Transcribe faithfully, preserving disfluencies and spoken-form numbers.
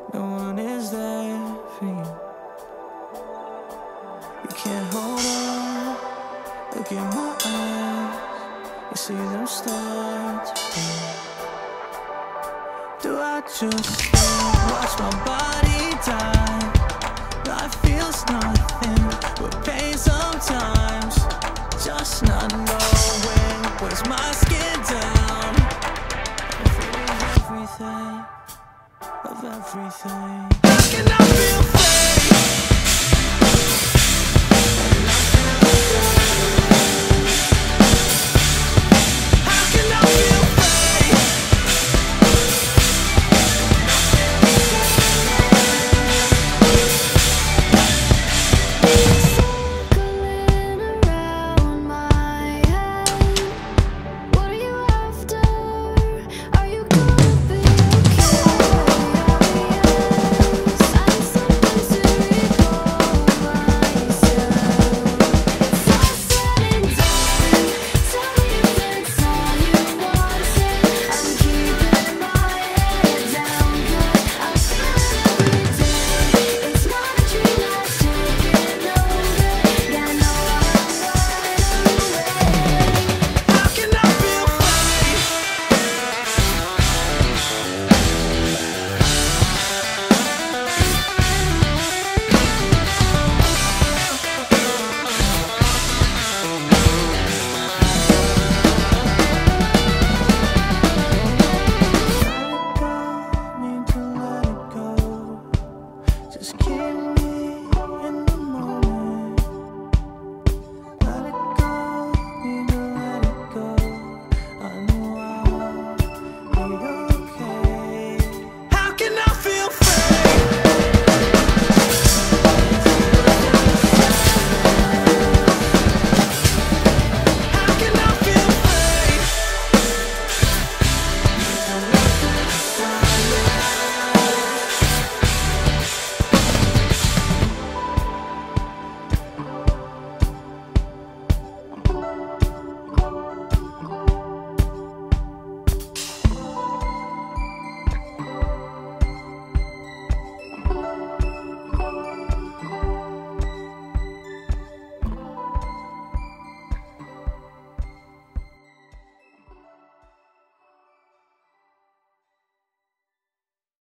no one is there for you. You can't hold on, look in my eyes, you see them start to fade. Do I just stand, watch my body die? Life feels nothing but pain sometimes. Just not knowing weighs my skin down. I'm afraid of everything, of everything. How can I feel free? How can I feel free? Circling around my head. What are you after? Are you gonna be okay? I need something to recall myself. It's all said and done. Tell me if it's all you wanted. I'm keeping my head down, but I feel it every day. It's not a dream that's taking over. Yeah, I know I'm wide awake. How can I feel free? Need to let it go. Just keep